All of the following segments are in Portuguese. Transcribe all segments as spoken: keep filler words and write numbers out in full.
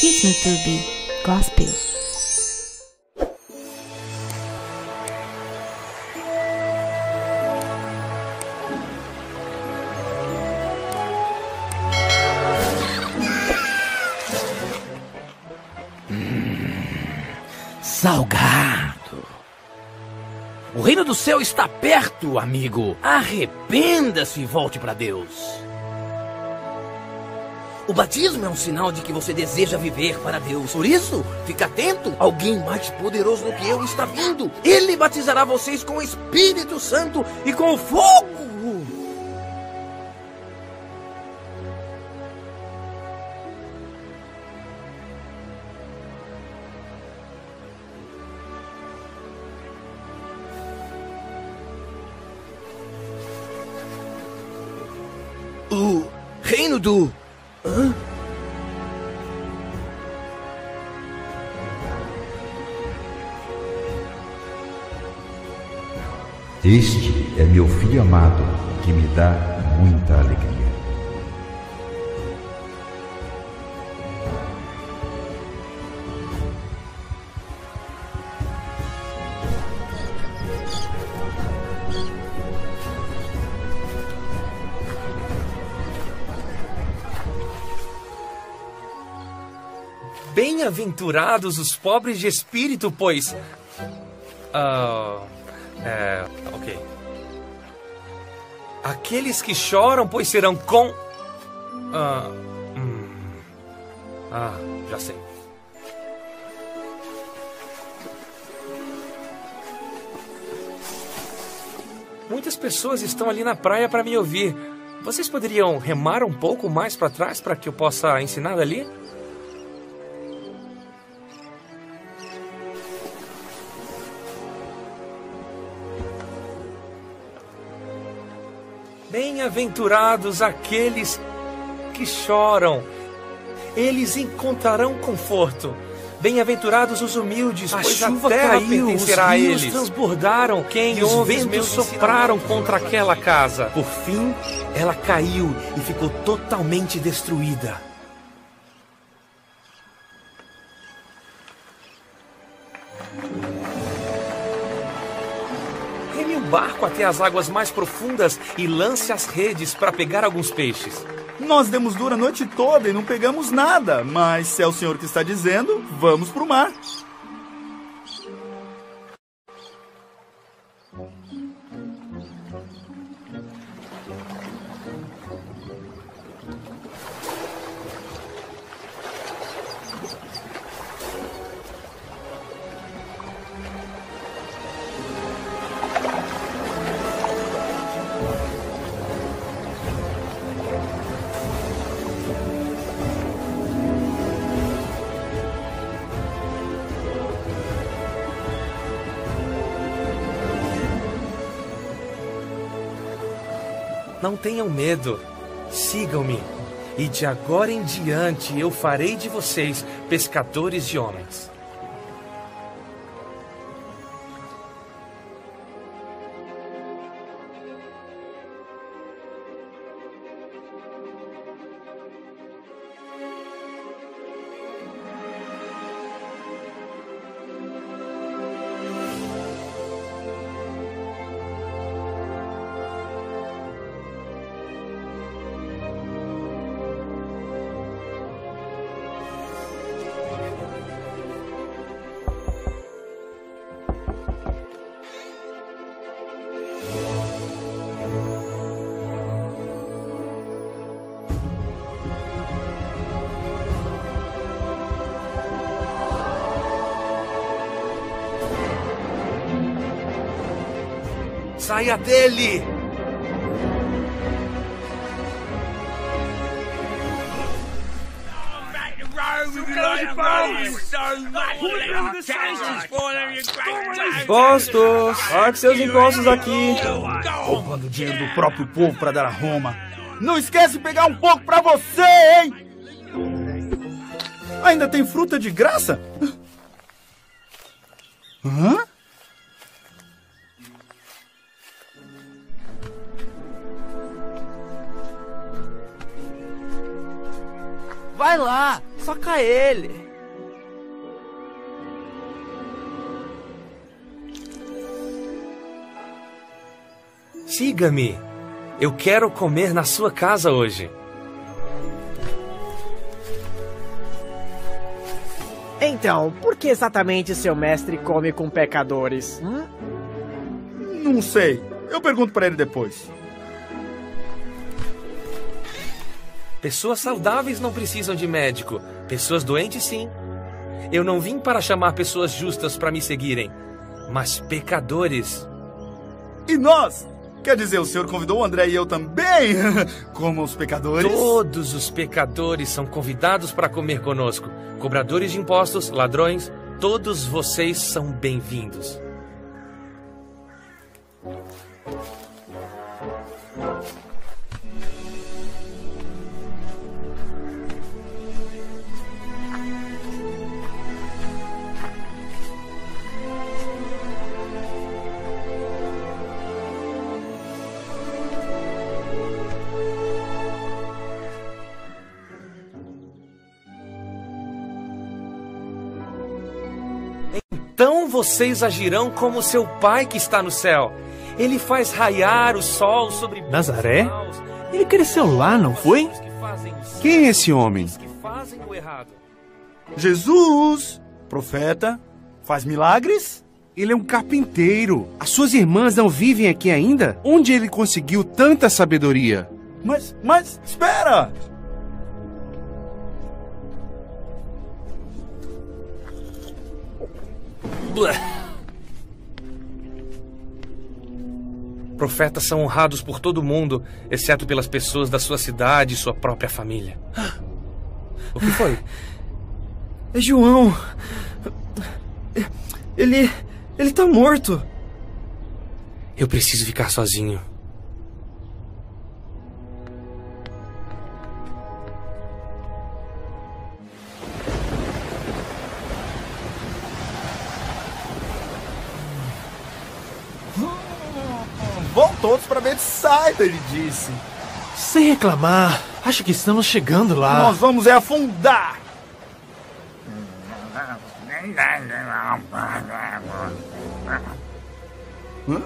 Kisnutubi Gospel. Salgado. O reino do céu está perto, amigo. Arrependa-se e volte para Deus. O batismo é um sinal de que você deseja viver para Deus. Por isso, fique atento. Alguém mais poderoso do que eu está vindo. Ele batizará vocês com o Espírito Santo e com o fogo. O reino do... Hã? Este é meu filho amado, que me dá muita alegria. Bem-aventurados os pobres de espírito, pois... Ah... é... ok. Aqueles que choram, pois serão com... Ah... Hum, ah, já sei. Muitas pessoas estão ali na praia para me ouvir. Vocês poderiam remar um pouco mais para trás para que eu possa ensinar dali? Bem-aventurados aqueles que choram, eles encontrarão conforto. Bem-aventurados os humildes, A pois chuva a terra caiu, pertencerá a os rios eles. transbordaram, Quem e os os ventos ventos sopraram ensinaram contra aquela casa. Por fim, ela caiu e ficou totalmente destruída. Reme o barco até as águas mais profundas e lance as redes para pegar alguns peixes. Nós demos duro a noite toda e não pegamos nada, mas se é o senhor que está dizendo, vamos pro mar. Não tenham medo, sigam-me, e de agora em diante eu farei de vocês pescadores de homens. Saia dele! Impostos! Pague seus impostos aqui. Roubando dinheiro do próprio povo para dar a Roma. Não esquece de pegar um pouco para você, hein? Ainda tem fruta de graça? Hã? Vai lá! Só toca ele. Siga-me. Eu quero comer na sua casa hoje. Então, por que exatamente seu mestre come com pecadores? Hum? Não sei. Eu pergunto pra ele depois. Pessoas saudáveis não precisam de médico. Pessoas doentes, sim. Eu não vim para chamar pessoas justas para me seguirem, mas pecadores. E nós? Quer dizer, o senhor convidou o André e eu também, como os pecadores? Todos os pecadores são convidados para comer conosco. Cobradores de impostos, ladrões, todos vocês são bem-vindos. Então vocês agirão como seu pai que está no céu. Ele faz raiar o sol sobre... Nazaré? Ele cresceu lá, não foi? Quem é esse homem? Jesus, profeta, faz milagres? Ele é um carpinteiro. As suas irmãs não vivem aqui ainda? Onde ele conseguiu tanta sabedoria? Mas, mas, espera! Profetas são honrados por todo mundo, exceto pelas pessoas da sua cidade e sua própria família. O que foi? É João. Ele... ele tá morto. Eu preciso ficar sozinho. Vão todos pra Betsaida, ele disse. Sem reclamar, acho que estamos chegando lá. Nós vamos é afundar. Hã?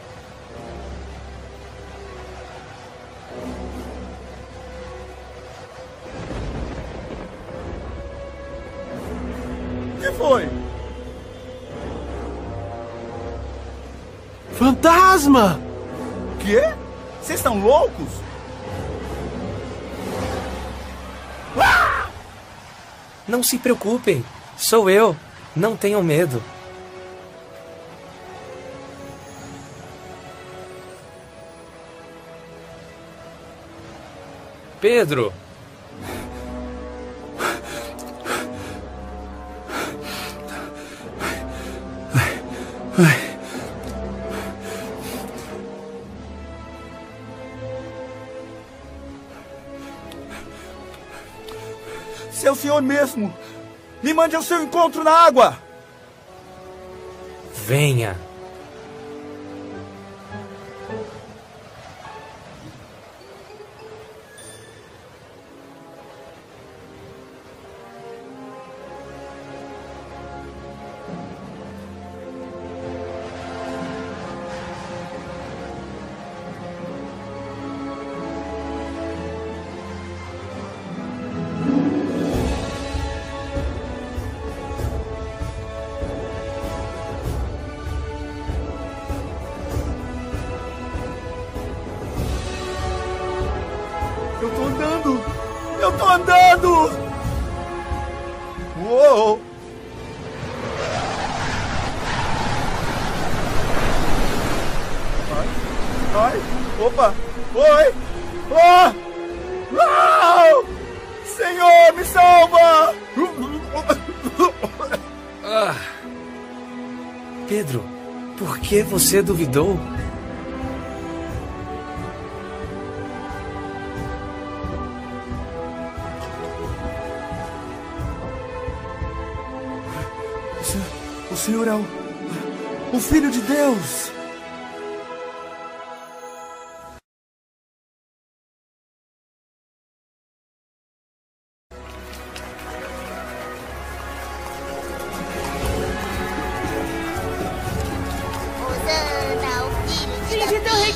O que foi? Fantasma! Quê? Vocês estão loucos? Não se preocupem, sou eu. Não tenham medo. Pedro! Se é o senhor mesmo, me mande ao seu encontro na água. Venha. Eu tô andando! Eu tô andando! Uou! Ai! Ai! Opa! Oi! Ah! Ah! Senhor, me salva! Ah. Pedro, por que você duvidou? O Senhor é o, o Filho de Deus.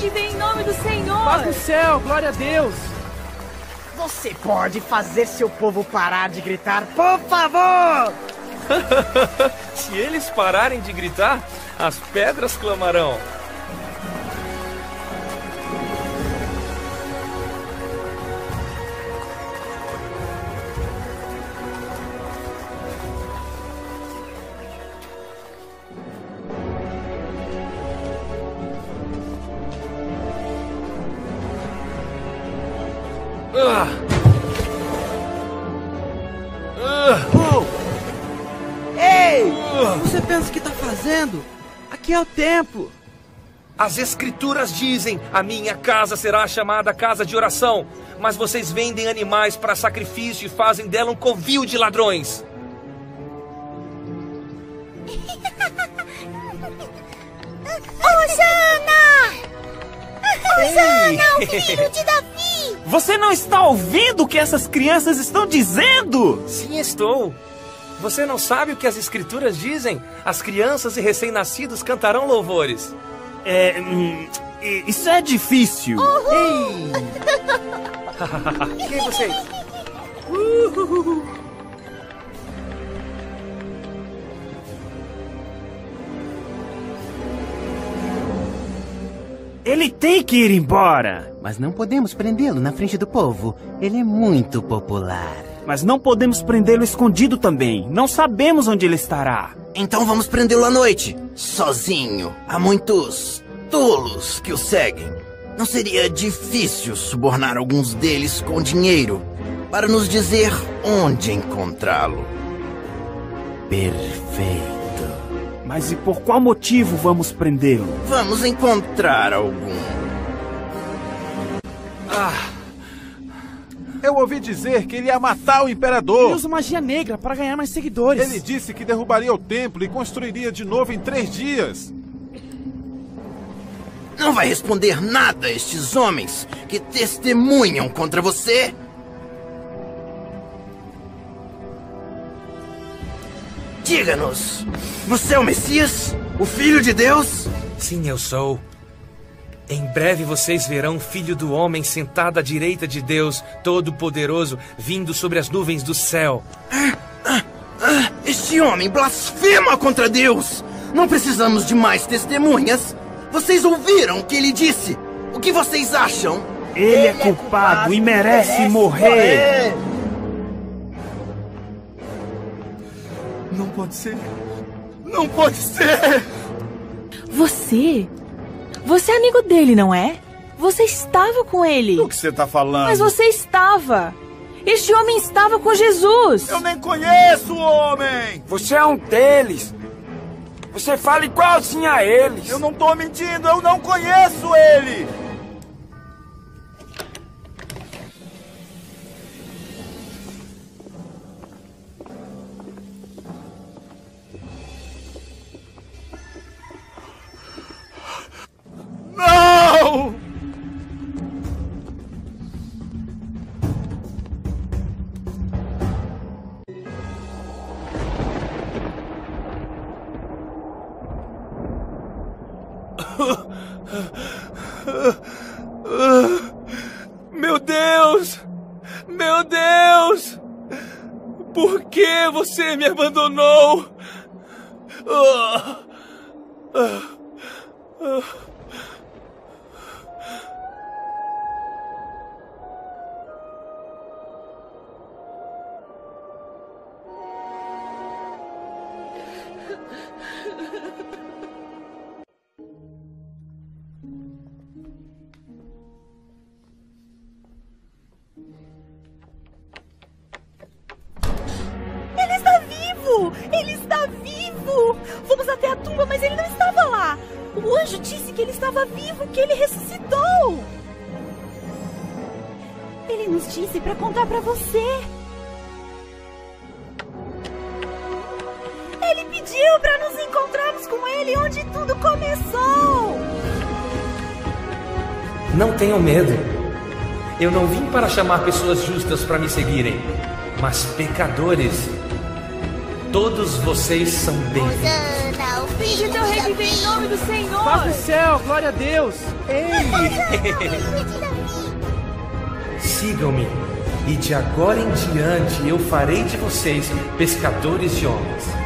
que vem em nome do Senhor. Paz no céu, glória a Deus. Você pode fazer seu povo parar de gritar, por favor? Se eles pararem de gritar, as pedras clamarão. Ah. Ah. Oh. Ei! O que você pensa que está fazendo? Aqui é o templo. As escrituras dizem: a minha casa será chamada casa de oração. Mas vocês vendem animais para sacrifício e fazem dela um covil de ladrões. Hosana! Hosana, o filho de Davi! Você não está ouvindo o que essas crianças estão dizendo? Sim, estou. Você não sabe o que as escrituras dizem? As crianças e recém-nascidos cantarão louvores. É... Hum, isso é difícil. Uhul. Ei! Quem é vocês? Uhul. Ele tem que ir embora. Mas não podemos prendê-lo na frente do povo. Ele é muito popular. Mas não podemos prendê-lo escondido também. Não sabemos onde ele estará. Então vamos prendê-lo à noite, sozinho. Há muitos tolos que o seguem. Não seria difícil subornar alguns deles com dinheiro para nos dizer onde encontrá-lo. Perfeito. Mas e por qual motivo vamos prendê-lo? Vamos encontrar algum. Ah. Eu ouvi dizer que ele ia matar o imperador. Ele usa magia negra para ganhar mais seguidores. Ele disse que derrubaria o templo e construiria de novo em três dias. Não vai responder nada a estes homens que testemunham contra você? Diga-nos, você é o Messias? O Filho de Deus? Sim, eu sou. Em breve vocês verão o Filho do Homem sentado à direita de Deus, Todo-Poderoso, vindo sobre as nuvens do céu. Ah, ah, ah, este homem blasfema contra Deus! Não precisamos de mais testemunhas. Vocês ouviram o que ele disse? O que vocês acham? Ele, ele é, culpado é culpado e merece, merece morrer. morrer. Não pode ser. Não pode ser! Você? Você é amigo dele, não é? Você estava com ele. Do que você está falando? Mas você estava. Este homem estava com Jesus. Eu nem conheço o homem. Você é um deles. Você fala igualzinho a eles. Eu não estou mentindo, eu não conheço ele. Não! Meu Deus! Meu Deus! Por que você me abandonou? Ah, ah, ah. Ele está vivo! Ele está vivo! Vamos até a tumba, mas ele não estava lá! O anjo disse que ele estava vivo, que ele ressuscitou! Ele nos disse para contar para você! Ele pediu para nos encontrarmos com ele onde tudo começou! Não tenham medo. Eu não vim para chamar pessoas justas para me seguirem, mas pecadores. Todos vocês são bem-vindos. Hosana, o filho teu reviver em nome do Senhor. Paz do céu, glória a Deus. Sigam-me, e de agora em diante eu farei de vocês pescadores de homens.